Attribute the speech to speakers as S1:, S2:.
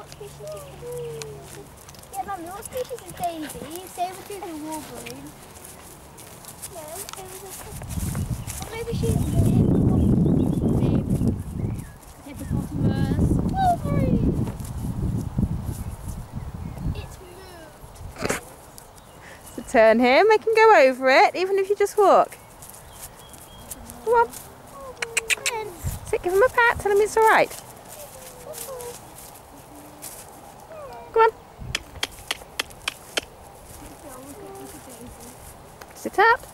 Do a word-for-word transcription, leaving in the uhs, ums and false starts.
S1: what species is Daisy? Yeah, Mummy, what species is Daisy? Saber-tooth or Wolverine? No, it was a... Or maybe she's hippopotamus. Hippopotamus. Wolverine! It's moved.
S2: So turn him, I can go over it, even if you just walk. Come on. Sit, give him a pat, tell him it's alright. Come on. Sit up.